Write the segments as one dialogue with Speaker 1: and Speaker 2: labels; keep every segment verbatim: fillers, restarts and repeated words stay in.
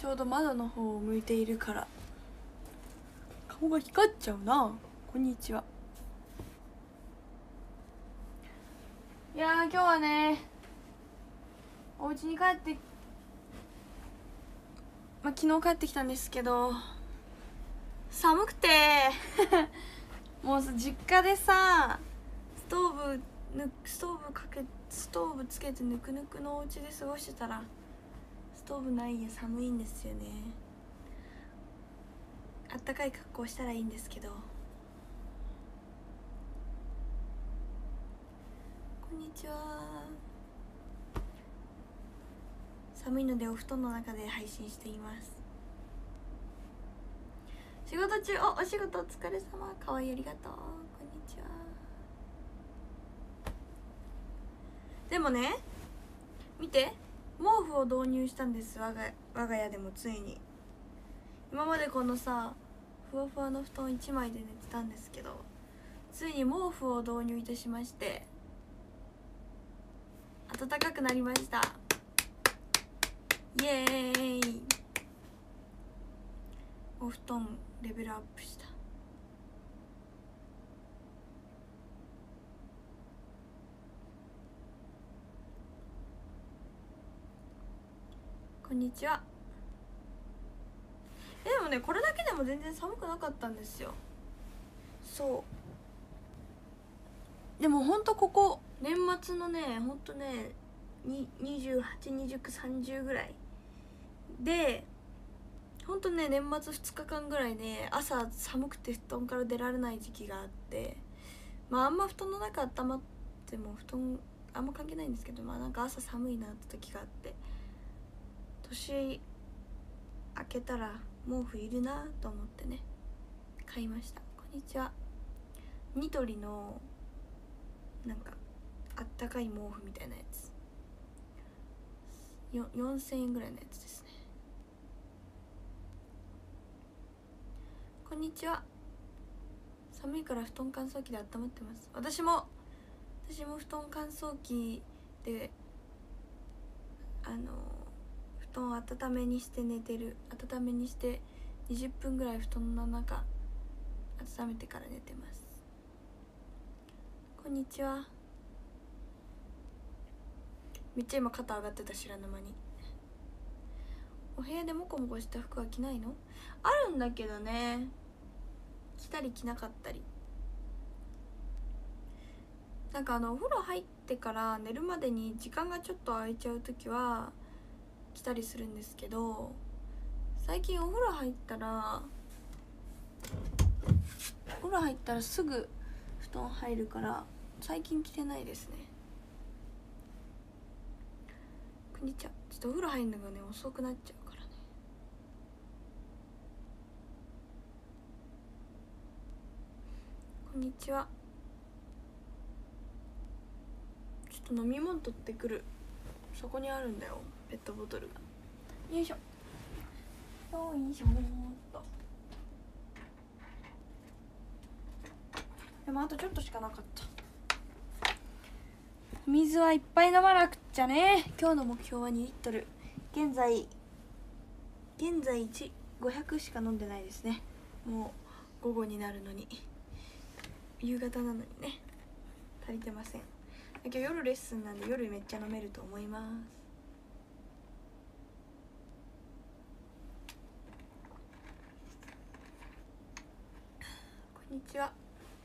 Speaker 1: ちょうど窓の方を向いているから顔が光っちゃうな。こんにちは。いやー今日はねお家に帰ってまあ昨日帰ってきたんですけど寒くてもうさ実家でさストーブぬストーブかけストーブつけてぬくぬくのお家で過ごしてたらストーブない家寒いんですよね。あったかい格好したらいいんですけど。こんにちは。寒いのでお布団の中で配信しています。仕事中、おお仕事お疲れ様。かわいい、ありがとう。こんにちは。でもね見て、毛布を導入したんです。我が我が家でもついに。今までこのさふわふわの布団いちまいで寝てたんですけど、ついに毛布を導入いたしまして暖かくなりました。イエーイ。お布団レベルアップした。こんにちは。えでもねこれだけでも全然寒くなかったんですよ。そうでもほんとここ年末のねほんとねににじゅうはち、にじゅうく、さんじゅうぐらいでほんとね年末ふつかかんぐらいね朝寒くて布団から出られない時期があって、まああんま布団の中温まっても布団あんま関係ないんですけど、まあなんか朝寒いなって時があって、年明けたら毛布いるなと思ってね買いました。こんにちは。ニトリのなんかあったかい毛布みたいなやつよよんせんえんぐらいのやつですね。こんにちは。寒いから布団乾燥機で温まってます。私も私も布団乾燥機であの布団を温めにして寝てる。温めにしてにじゅっぷんぐらい布団の中温めてから寝てます。こんにちは。めっちゃ今肩上がってた。知らぬ間に。お部屋でモコモコした服は着ないの？あるんだけどね、着たり着なかったり。なんかあのお風呂入ってから寝るまでに時間がちょっと空いちゃう時は着たりするんですけど、最近お風呂入ったらお風呂入ったらすぐ布団入るから最近着てないですね。こんにちは。ちょっとお風呂入るのがね遅くなっちゃうからね。こんにちは。ちょっと飲み物取ってくる。そこにあるんだよペットボトルが。よいしょよいしょーっと。でもあとちょっとしかなかった。水はいっぱい飲まなくっちゃね。今日の目標はにリットル。現在現在ごひゃくしか飲んでないですね。もう午後になるのに夕方なのにね足りてません。今日夜レッスンなんで夜めっちゃ飲めると思います。こんにちは。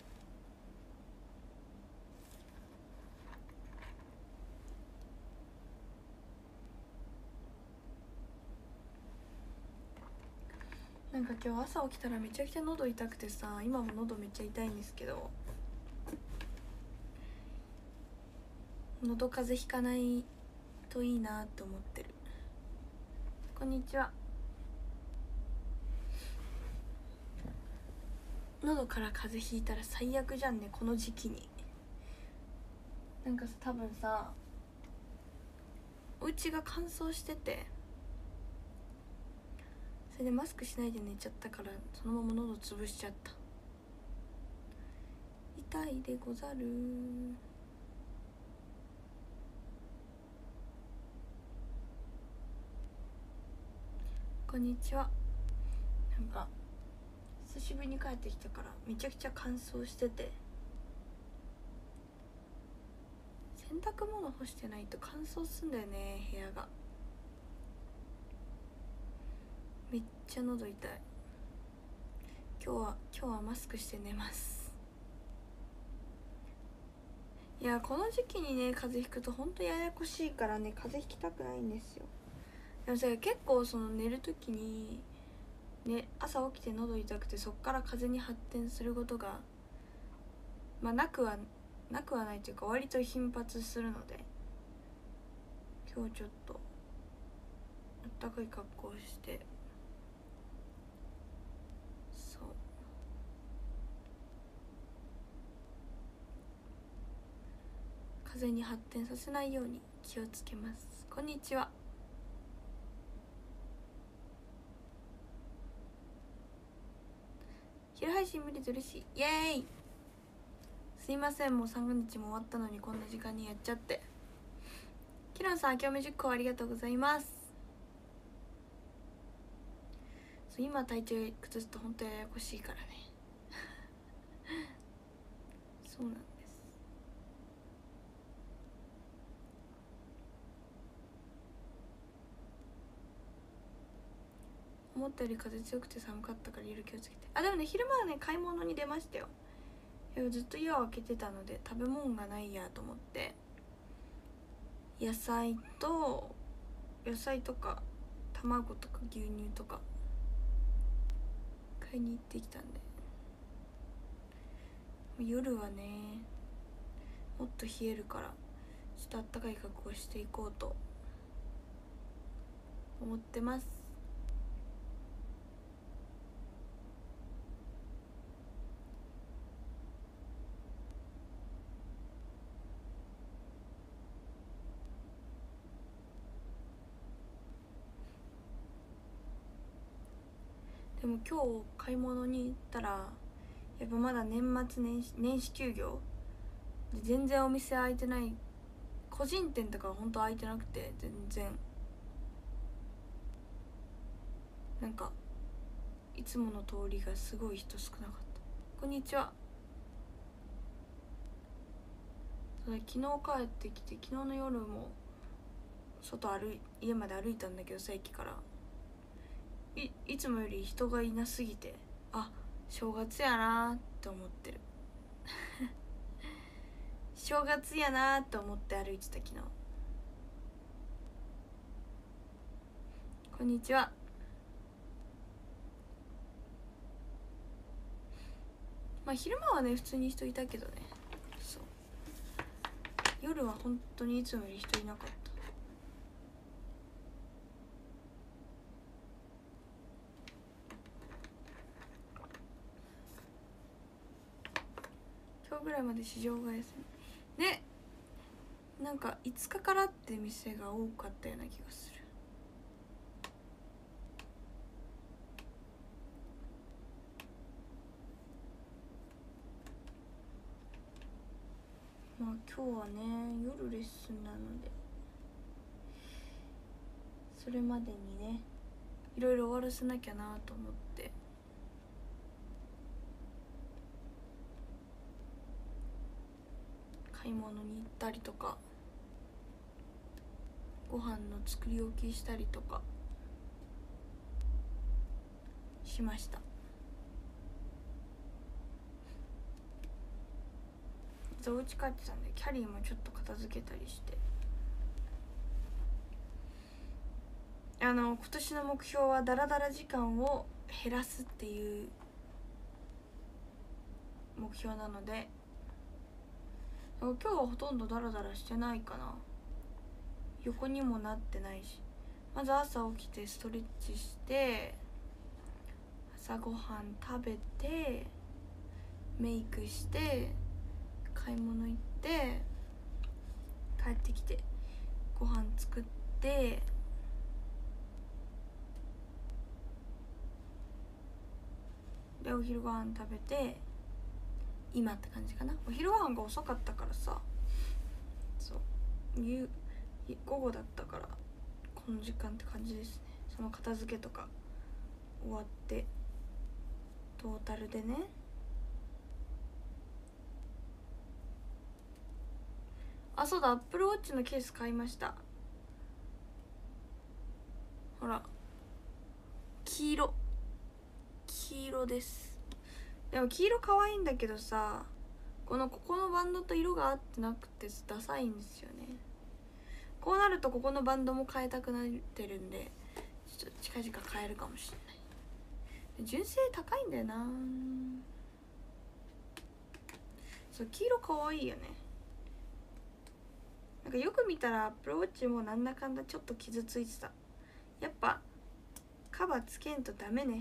Speaker 1: なんか今日朝起きたらめちゃくちゃ喉痛くてさ、今も喉めっちゃ痛いんですけど、喉風邪ひかないといいなって思ってる。こんにちは。喉から風邪ひいたら最悪じゃんねこの時期に。なんかさ多分さお家が乾燥してて、それでマスクしないで寝ちゃったからそのまま喉潰しちゃった。痛いでござる。 こんにちは。なんか久しぶりに帰ってきたからめちゃくちゃ乾燥してて、洗濯物干してないと乾燥すんだよね、部屋が。めっちゃ喉痛い。今日は今日はマスクして寝ます。いや、この時期にね風邪ひくとほんとややこしいからね、風邪ひきたくないんですよ。でもさ、結構その寝る時にね、朝起きて喉痛くてそっから風邪に発展することがまあなくはなくはないというか割と頻発するので、今日ちょっとあったかい格好をして、そう風邪に発展させないように気をつけます。こんにちは。昼配信無理で嬉しい。イエーイ。すいません、もうさんにちも終わったのにこんな時間にやっちゃって。キランさん、今日もじゅっこありがとうございます。そう、今体調崩すと本当ややこしいからねそうなんです。思ったより風強くて寒かったから色気をつけて。あ、でもね、昼間はね買い物に出ましたよ。ずっと家を開けてたので食べ物がないやと思って野菜と野菜とか卵とか牛乳とか買いに行ってきたんで、夜はねもっと冷えるからちょっとあったかい格好していこうと思ってます。でも今日買い物に行ったらやっぱまだ年末年始年始休業で全然お店開いてない、個人店とかは本当開いてなくて、全然なんかいつもの通りがすごい人少なかった。こんにちは。昨日帰ってきて、昨日の夜も外歩い家まで歩いたんだけどさ、駅からいいつもより人がいなすぎて、あ、正月やなーって思ってる正月やなーって思って歩いてた昨日。こんにちは。まあ昼間はね普通に人いたけどね、そう夜は本当にいつもより人いなかった。今日ぐらいまで市場が休みね。なんかいつかからって店が多かったような気がする。まあ今日はね夜レッスンなのでそれまでにねいろいろ終わらせなきゃなと思って買い物に行ったりとかご飯の作り置きしたりとかしました。お家帰ってたんでキャリーもちょっと片付けたりして、あの今年の目標はダラダラ時間を減らすっていう目標なので、今日はほとんどダラダラしてないかな。横にもなってないし、まず朝起きてストレッチして朝ごはん食べてメイクして買い物行って帰ってきてご飯作ってでお昼ご飯食べて今って感じかな。お昼ご飯が遅かったからさ、そう夕午後だったからこの時間って感じですね。 その片付けとか終わってトータルでね。あ、そうだ、アップルウォッチのケース買いました。ほら黄色黄色です。でも黄色可愛いんだけどさ、このここのバンドと色が合ってなくてダサいんですよね。こうなるとここのバンドも変えたくなってるんで、ちょっと近々変えるかもしれない。純正高いんだよな。そう、黄色可愛いよね。なんかよく見たらアップルウォッチもなんだかんだちょっと傷ついてた。やっぱカバーつけんとダメね。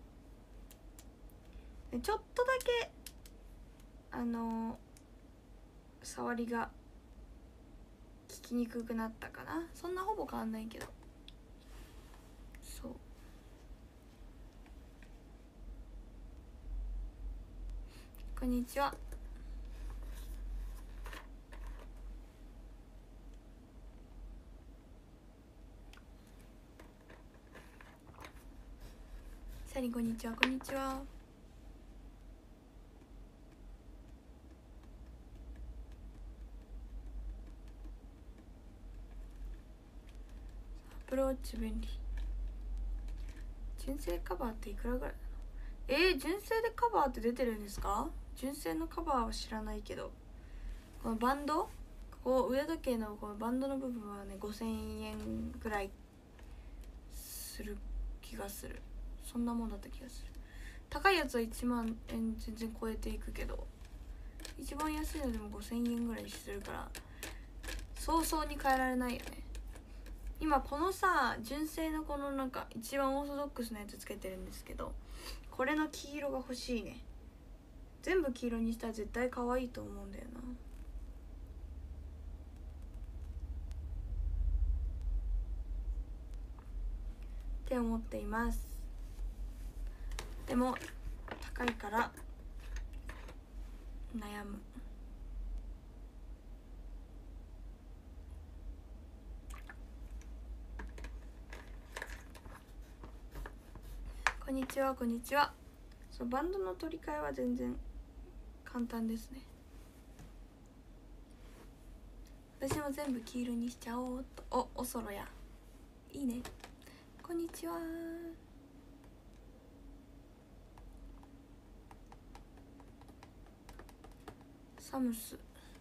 Speaker 1: でちょっとだけあのー、触りが効きにくくなったかな。そんなほぼ変わんないけど。そう、こんにちは。サリンこんにちは。こんにちは。アプローチ便利。純正カバーっていくらぐらいなの？えー、純正でカバーって出てるんですか？純正のカバーは知らないけど、このバンド、ここ腕時計のこのバンドの部分はねごせんえんぐらいする気がする。そんなもんだった気がする。高いやつはいちまんえん全然超えていくけど、一番安いのでもごせんえんぐらいするから、早々に変えられないよね。今このさ、純正のこのなんか一番オーソドックスなやつつけてるんですけど、これの黄色が欲しいね。全部黄色にしたら絶対可愛いと思うんだよなって思っています。でも高いから悩む。こんにちは。こんにちは。そう、バンドの取り替えは全然簡単ですね。私も全部黄色にしちゃおうと。お、おそろやいいね。こんにちは。サムス。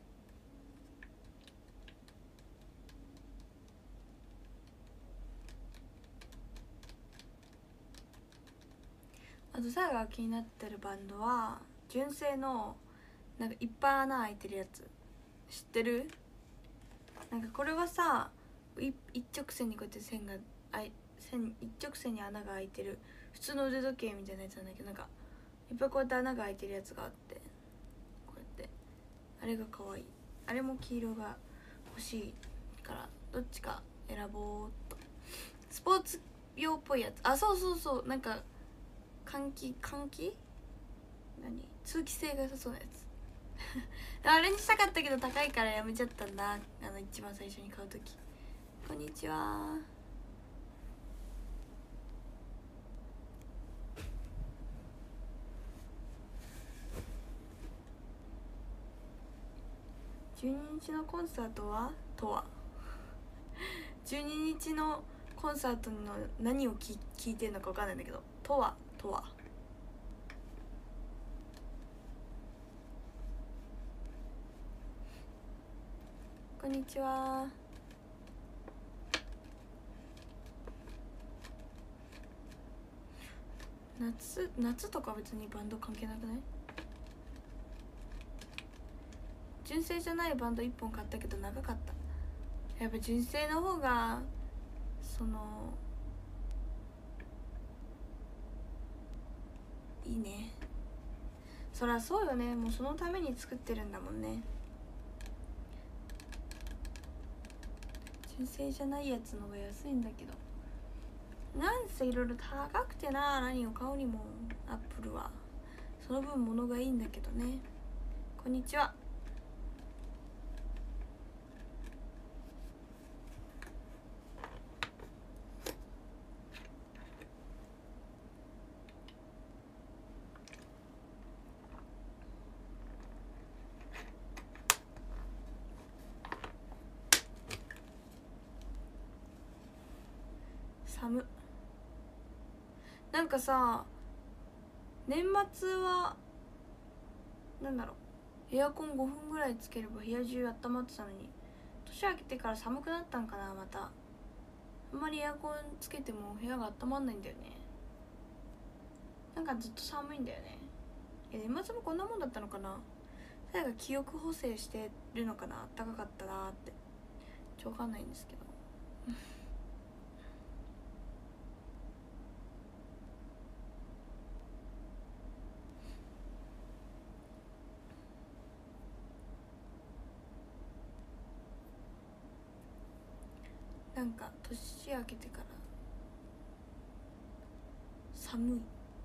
Speaker 1: あとさやが気になってるバンドは純正のなんかいっぱい穴開いてるやつ知ってる？なんかこれはさ、一直線にこうやって線があい線一直線に穴が開いてる普通の腕時計みたいなやつなんだけど、なんかいっぱいこうやって穴が開いてるやつがあって、こうやってあれが可愛い。あれも黄色が欲しいからどっちか選ぼうっと。スポーツ用っぽいやつ。あ、そうそうそう、なんか換気換気何通気性が良さそうなやつあれにしたかったけど高いからやめちゃったんだ。あの一番最初に買う時。こんにちは。じゅうににちのコンサートはとはじゅうににちのコンサートの何を聞聞いてるのか分かんないんだけど、とはとはこんにちは。夏夏とか別にバンド関係なくない？純正じゃないバンドいっぽん買ったけど長かった。やっぱ純正の方がそのいいね。そりゃそうよね。もうそのために作ってるんだもんね。純正じゃないやつの方が安いんだけど、なんせいろいろ高くてな。何を買うにもアップルはその分物がいいんだけどね。こんにちは。 寒っ。なんかさ、年末はなんだろう、エアコンごふんぐらいつければ部屋中温まってたのに、年明けてから寒くなったんかな。またあんまりエアコンつけても部屋が温まんないんだよね。なんかずっと寒いんだよね。え、年末もこんなもんだったのかな。さやが記憶補正してるのかな。暖かかったなーってちょわかんないんですけどなんか年明けてから寒い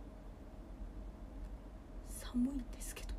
Speaker 1: 寒いですけど。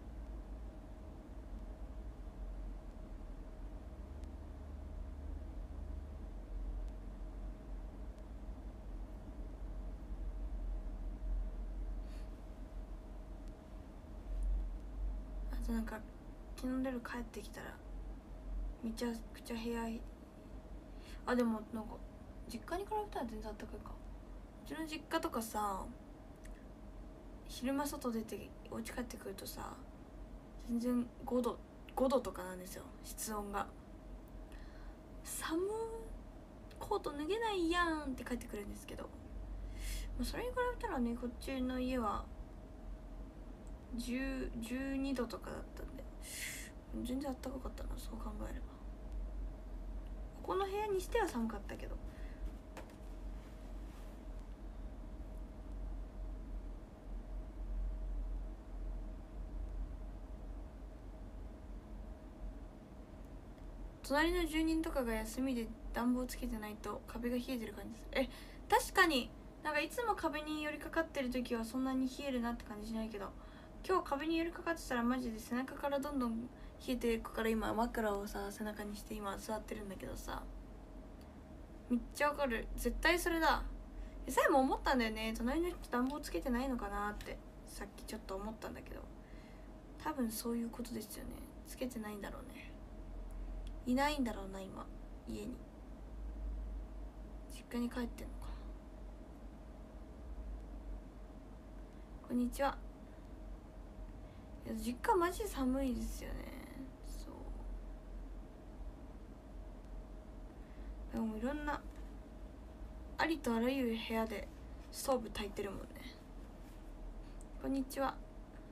Speaker 1: あとなんか昨日の夜帰ってきたらめちゃくちゃ部屋、あでもなんか実家に比べたら全然暖かいか。うちの実家とかさ、昼間外出てお家帰ってくるとさ、全然ごどごどとかなんですよ、室温が。寒ー、コート脱げないやんって帰ってくるんですけど、それに比べたらね、こっちの家はじゅう、じゅうにどとかだったんで全然暖かかったな、そう考えれば。ここの部屋にしては寒かったけど。隣の住人とかが休みで暖房つけてないと壁が冷えてる感じです。え、確かになんかいつも壁に寄りかかってる時はそんなに冷えるなって感じしないけど、今日壁に寄りかかってたらマジで背中からどんどん冷えていくから、今枕をさ背中にして今座ってるんだけどさ、めっちゃわかる。絶対それだ。さえも思ったんだよね、隣の人暖房つけてないのかなってさっきちょっと思ったんだけど、多分そういうことですよね。つけてないんだろうね。いないんだろうな今家に。実家に帰ってんのか。こんにちは。いや実家マジ寒いですよね。そうでもいろんなありとあらゆる部屋でストーブ焚いてるもんね。こんにちは。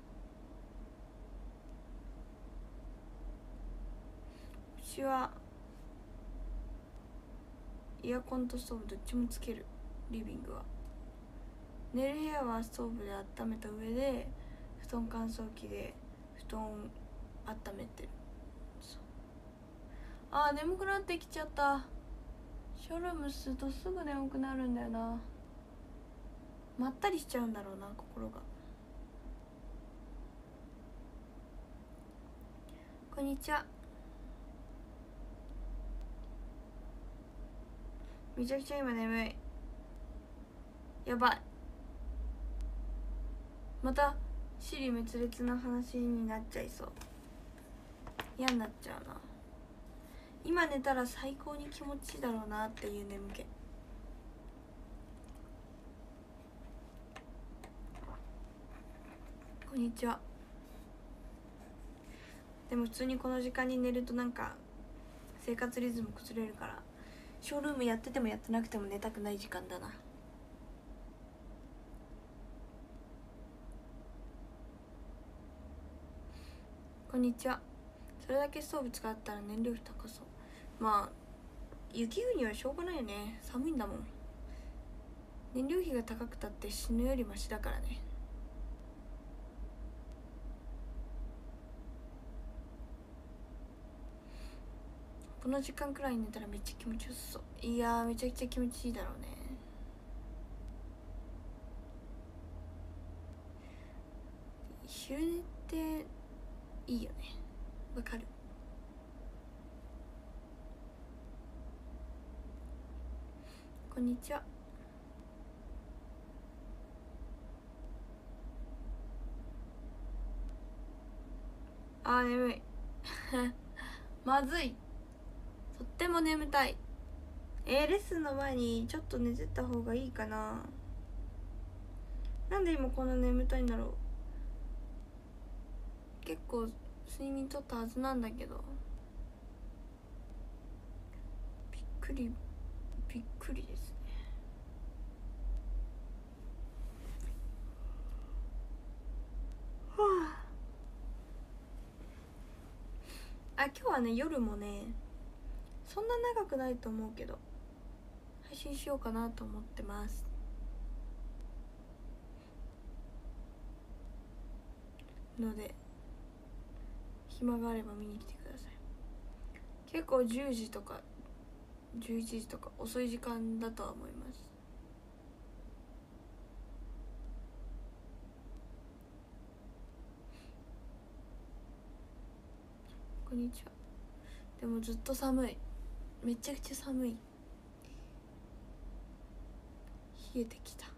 Speaker 1: うちはエアコンとストーブどっちもつける。リビングは寝る部屋はストーブで温めた上で布団乾燥機で布団温めてる。あー眠くなってきちゃった。ショールームするとすぐ眠くなるんだよな。まったりしちゃうんだろうな心が。こんにちは。めちゃくちゃ今眠い。やばい、また支離滅裂な話になっちゃいそう。嫌になっちゃうな。今寝たら最高に気持ちいいだろうなっていう眠気。こんにちは。でも普通にこの時間に寝るとなんか生活リズム崩れるから、ショールームやっててもやってなくても寝たくない時間だな。こんにちは。それだけストーブ使ったら燃料費高そう。まあ雪国はしょうがないよね、寒いんだもん。燃料費が高くたって死ぬよりマシだからね。この時間くらいに寝たらめっちゃ気持ちよさそう。いやーめちゃくちゃ気持ちいいだろうね。昼寝っていいよね。わかる。こんにちは。あー眠いまずい。とっても眠たい。 えー、レッスンの前にちょっと寝てた方がいいかな。なんで今こんな眠たいんだろう。結構睡眠とったはずなんだけど、びっくりびっくりですね。はあ、あ、今日はね夜もねそんな長くないと思うけど配信しようかなと思ってますので、暇があれば見に来てください。結構じゅうじとかじゅういちじとか遅い時間だとは思います。こんにちは。でもずっと寒い、めちゃくちゃ寒い。冷えてきた。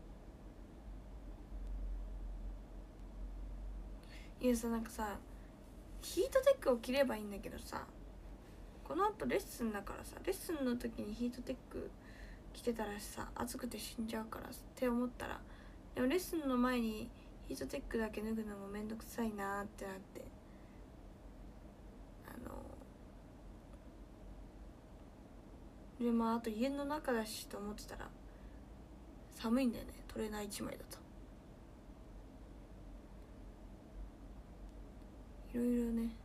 Speaker 1: いやさ、なんかさヒートテックを着ればいいんだけどさ、この後レッスンだからさ、レッスンの時にヒートテック着てたらさ暑くて死んじゃうからって思ったら、でもレッスンの前にヒートテックだけ脱ぐのもめんどくさいなーってなって、あのでまああと家の中だしと思ってたら寒いんだよね、トレーナーいちまいだと。いろいろね。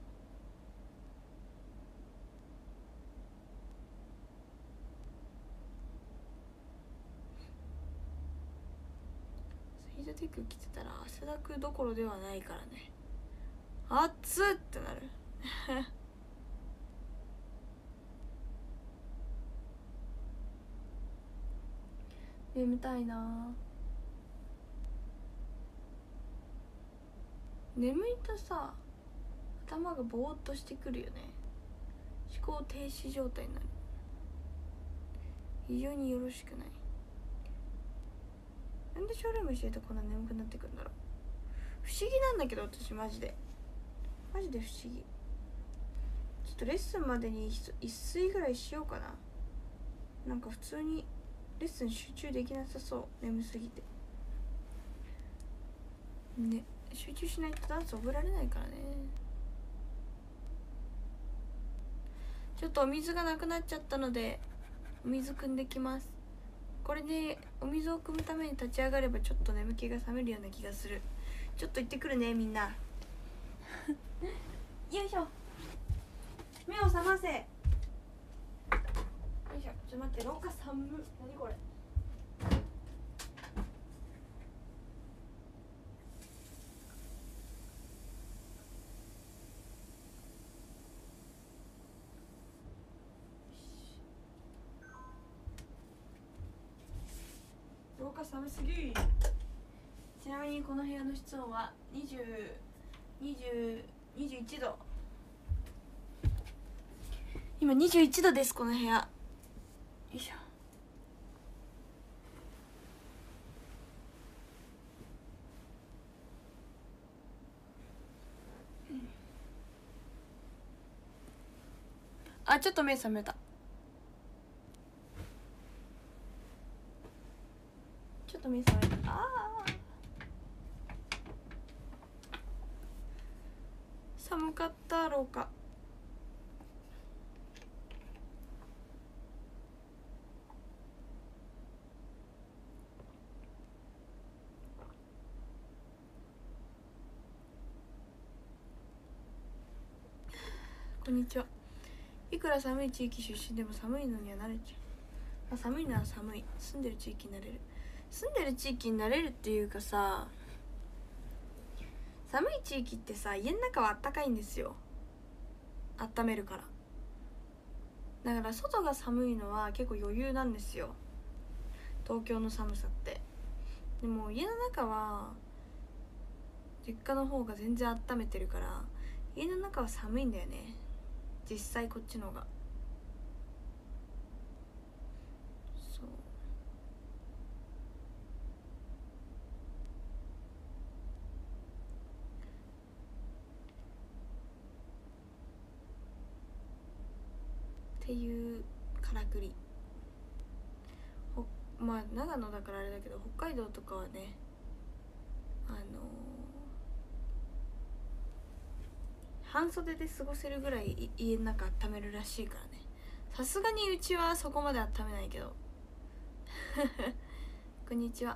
Speaker 1: ヒートテック着てたら汗だくどころではないからね、熱っってなる眠たいな。眠いとさ頭がぼーっとしてくるよね。思考停止状態になる。非常によろしくない。なんでショールームしてるとこんな眠くなってくるんだろう。不思議なんだけど私マジでマジで不思議。ちょっとレッスンまでに一睡ぐらいしようかな。なんか普通にレッスン集中できなさそう、眠すぎてね。集中しないとダンス覚えられないからね。ちょっとお水がなくなっちゃったのでお水汲んできます。これでお水を汲むために立ち上がればちょっと眠気が覚めるような気がする。ちょっと行ってくるねみんなよいしょ、目を覚ませ。よいしょ、ちょっと待って、廊下寒っ。何これ。廊下寒すぎ。ちなみにこの部屋の室温はにじゅう、にじゅう、にじゅういちど。今にじゅういちどです、この部屋。よいしょ。あ、ちょっと目覚めた。ちょっと目覚めた。ああ寒かった、廊下。こんにちは。いくら寒い地域出身でも寒いのには慣れちゃう。まあ、寒いのは寒い。住んでる地域になれる。住んでる地域になれるっていうかさ、寒い地域ってさ家の中はあったかいんですよ。温めるから。だから外が寒いのは結構余裕なんですよ、東京の寒さって。でも家の中は実家の方が全然温めてるから家の中は寒いんだよね、実際こっちのが。そうっていうからくり。 まあ長野だからあれだけど北海道とかはねあのー、半袖で過ごせるぐらい家の中温めるらしいからね。さすがにうちはそこまで温めないけどこんにちは。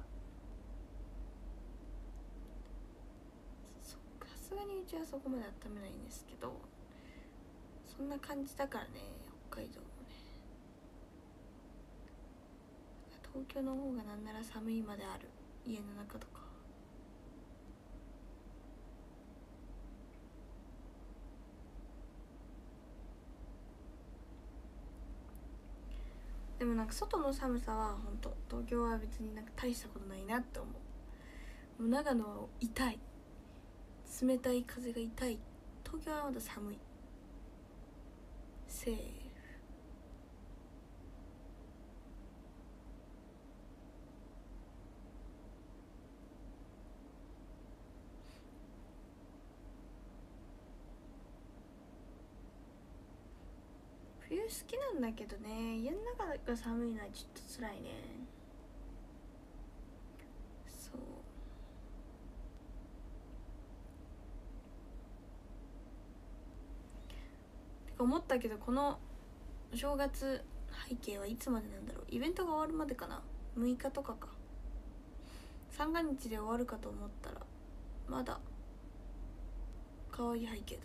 Speaker 1: さすがにうちはそこまで温めないんですけど、そんな感じだからね北海道もね。東京の方がなんなら寒いまである家の中とか。でもなんか外の寒さは本当東京は別になんか大したことないなって思う。もう長野は痛い、冷たい風が痛い。東京はまだ寒い。セーフ。冬好きなんだけどね、家の中が寒いのはちょっと辛いね。そうてか思ったけど、このお正月背景はいつまでなんだろう。イベントが終わるまでかな。むいかとかか。三が日で終わるかと思ったらまだ可愛い背景だった。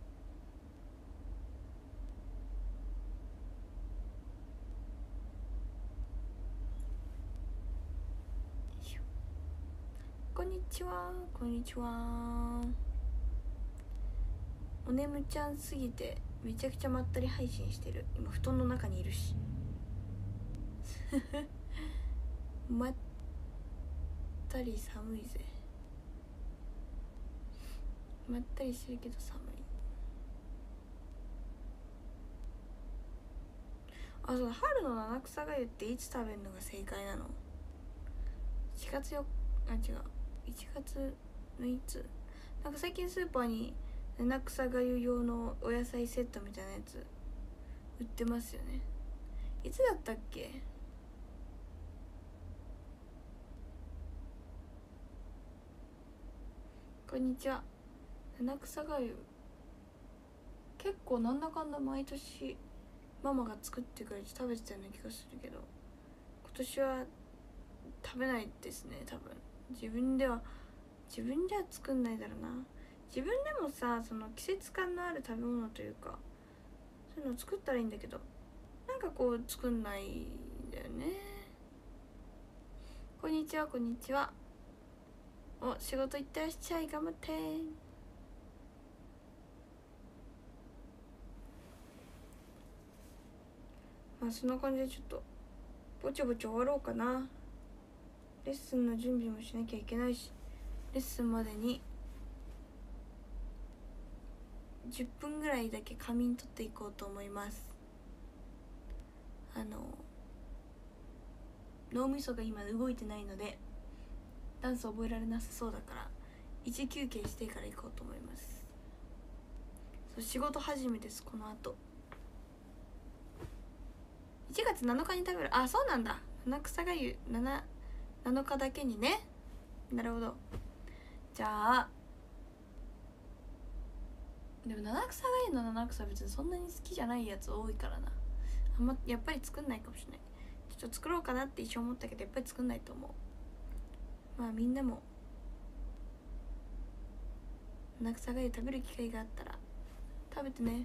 Speaker 1: こんにちは、こんにちは。お眠ちゃんすぎてめちゃくちゃまったり配信してる。今布団の中にいるしまったり寒いぜ。まったりしてるけど寒い。あ、そうだ、春の七草がゆっていつ食べるのが正解なの？しがつよっか、あ、違う、いちがつのいつ？なんか最近スーパーに七草がゆ用のお野菜セットみたいなやつ売ってますよね。いつだったっけ？こんにちは。七草がゆ結構なんだかんだ毎年ママが作ってくれて食べてたような気がするけど、今年は食べないですね。多分自分では自分では作んないだろうな。自分でもさ、その季節感のある食べ物というかそういうのを作ったらいいんだけど、なんかこう作んないんだよね。こんにちは、こんにちは。お、仕事行ってらっしゃい、頑張って。まあそんな感じでちょっとぼちぼち終わろうかな。レッスンの準備もしなきゃいけないし、レッスンまでにじゅっぷんぐらいだけ仮眠取っていこうと思います。あの脳みそが今動いてないのでダンス覚えられなさそうだから一休憩してから行こうと思います。そう、仕事始めです。この後いちがつなのかに食べる。あ、そうなんだ。七草がゆなのかだけにね。なるほど。じゃあでも七草がゆの七草別にそんなに好きじゃないやつ多いからな。あんまやっぱり作んないかもしれない。ちょっと作ろうかなって一瞬思ったけどやっぱり作んないと思う。まあみんなも七草がゆ食べる機会があったら食べてね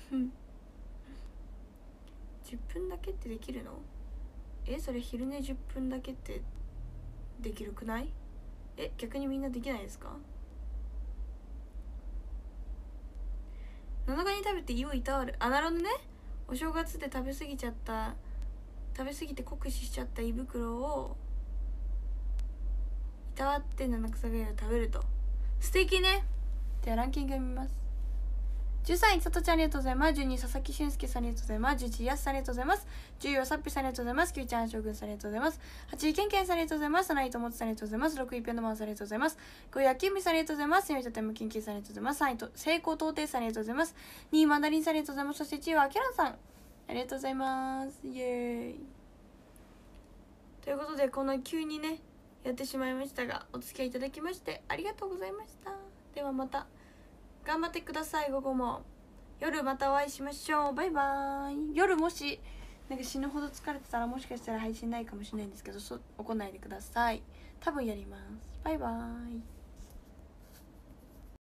Speaker 1: じゅっぷんだけってできるの？え、それ昼寝じゅっぷんだけってできるくない？え、逆にみんなできないですか？なのかに食べて胃をいたわる。あ、なるほどね。お正月で食べ過ぎちゃった食べ過ぎて酷使しちゃった胃袋をいたわって七草がゆを食べると。素敵ね。じゃあランキング見ます。じゅうさんいさとちゃんありがとうございます。じゅうに佐々木俊介さんありがとうございます。じゅういちやすさんありがとうございます。じゅうよんさっぴさんありがとうございます。きゅうちゃん将軍さんありがとうございます。はちいけんけんさんありがとうございます。なないともつさんありがとうございます。ろくいぴょんのまんさんありがとうございます。ごいあきみさんありがとうございます。よんいとてもきんきんさんありがとうございます。さんいと成功到底さんありがとうございます。にいマンダリンさんありがとうございます。そしていちいはキャランさんありがとうございます。イエーイ。 ことでこの急にねやってしまいましたが、お付き合いいただきましてありがとうございました。ではまた頑張ってください。午後も夜またお会いしましょう。バイバーイ。夜もしなんか死ぬほど疲れてたらもしかしたら配信ないかもしれないんですけど、そう怒んないでください。多分やります。バイバーイ。